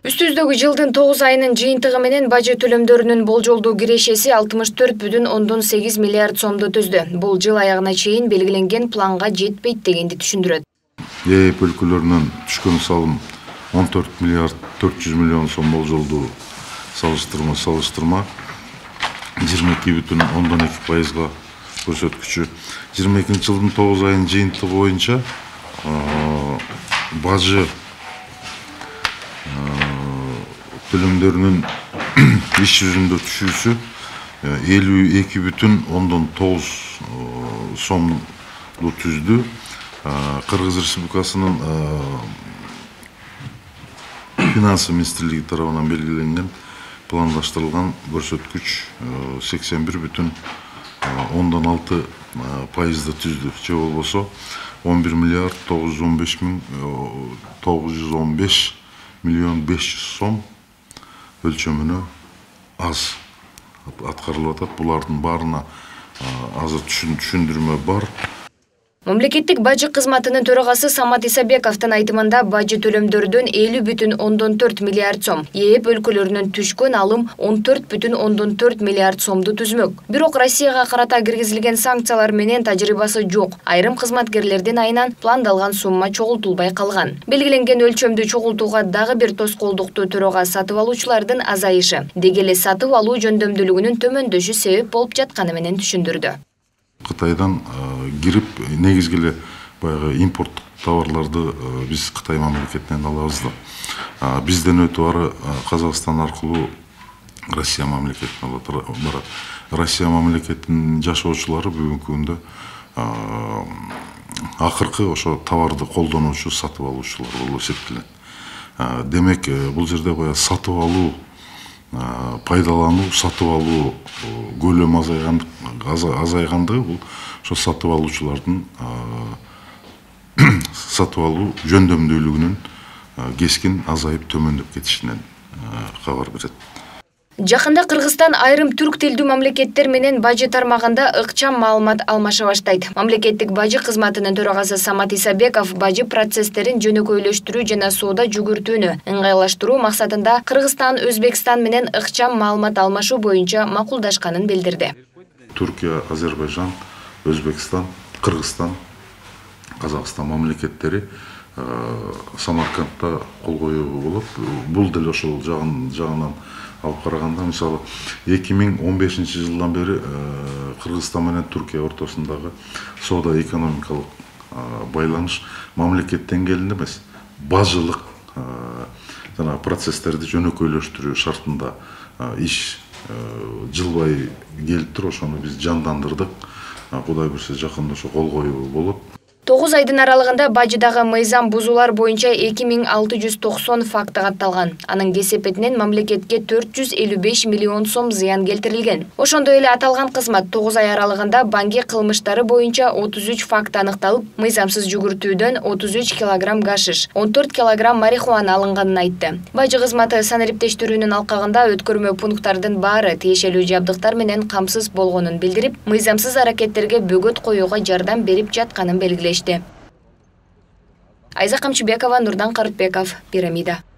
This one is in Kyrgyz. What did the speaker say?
Үстүздөгү жылдын 9 айынын жыйынтыгы менен бажы төлөмдөрүнүн болжолдуу кирешеси 64,8 миллиард сомду түздү. Бул жыл аягына чейин белгиленген планга жетпейт дегенди түшүндүрөт. ЕЭП өлкөлөрүнөн түшкөн салым 14 миллиард 400 миллион сом болжолдуу салыштырма 22,2%га көрсөткүчү. 22-жылдын 9 айынын жыйынтыгы боюнча бажы төлөмдөрүнүн иш жүзүндө түшүүсү 52,9 сомду түздү. Кыргыз Республикасынын финансы министрлиги тарабынан белгиленген пландаштырылган көрсөткүч 81,6% түздү. Же болбосо 11 миллиард 915 миллион 500 сом өлчөмүнө аз аткарылып атат. Булардын баарына азыр түшүндүрмө бар. Мамлекеттик бажы кызматынын төрагасы Самат Исабековдун айтымында бажы төлөмдөрдөн 50,4 миллиард сом, ЕЭП өлкөлөрүнөн түшкөн алым 14,4 миллиард сомду түзмөк. Бирок Россияга карата киргизилген санкциялар менен тажрыйбасы жок. Айрым кызматкерлердин айынан пландалган сумма чогултулбай калган. Белгиленген өлчөмдү чогултууга дагы бир тоскоолдукту төрага сатып алуучулардын азайышы, деги эле сатып алуу жөндөмдүүлүгүнүн төмөндөшү себеп болуп жатканы менен түшүндүрдү. Кытайдан кирип негизги эле баягы импорттук товарларды биз Кытай мамлекетинен алабыз да. Бизден өтүп ары Казакстан аркылуу Россия мамлекетине барат. Россия мамлекетинин жашоочулары бүгүнкү күндө акыркы ошо товарды колдонуучу сатып алуучулар болуп эсептелет. Демек бул жерде баягы сатып алуу пайдалануу, сатып алуу көлөмү азайгандыгы бул ошо сатып алуучулардын сатып алуу жөндөмдүүлүгүнүн кескин азайып төмөндөп кетишинен кабар берет. Жакында Кыргызстан айрым түрк тилдүү мамлекеттер менен бажы тармагында ыкчам маалымат алмаша баштайт. Мамлекеттик бажы кызматынын төрагасы Самат Исабеков бажы процесстерин жөнөкөйлөштүрүү жана соода жүгүртүүнү ыңгайлаштыруу максатында Кыргызстан, Өзбекстан менен ыкчам маалымат алмашуу боюнча макулдашканын билдирди. Түркия, Азербайжан, Өзбекстан, Кыргызстан, Казакстан мамлекеттери Самаркандта кол коюуга болот. Бул деле ошол жагынан алып караганда, мисалы 2015 жылдан бери Кыргызстан менен Түркия ортосундагы соода экономикалык байланыш мамлекет деңгээлинде эмес, бажылык жана процесстерди жөнөкөйлөштүрүү шартында иш жылбай келип туруп, ошону биз жандандырдык. Кудай буйрса жакында ошо кол коюу болот. 9 айдын аралыгында бажыдагы мыйзам бузуулар боюнча 2690 факты катталган. Анын кесепетинен мамлекетке 455 миллион сом зыян келтирилген. Ошондой эле аталган кызмат 9 ай аралыгында банги кылмыштары боюнча 33 факт аныкталып, мыйзамсыз жүгүртүүдөн 33 килограмм гашиш, 14 килограмм марихуана алынганын айтты. Бажы кызматы санариптештирүүнүн алкагында өткөрмө пункттардын баары тиешелүү жабдыктар менен камсыз болгонун билдирип, мыйзамсыз аракеттерге бөгөт коюуга жардам берип жатканын белгилешти. Айза Камчыбекова, Нурдан Карытбеков, Пирамида.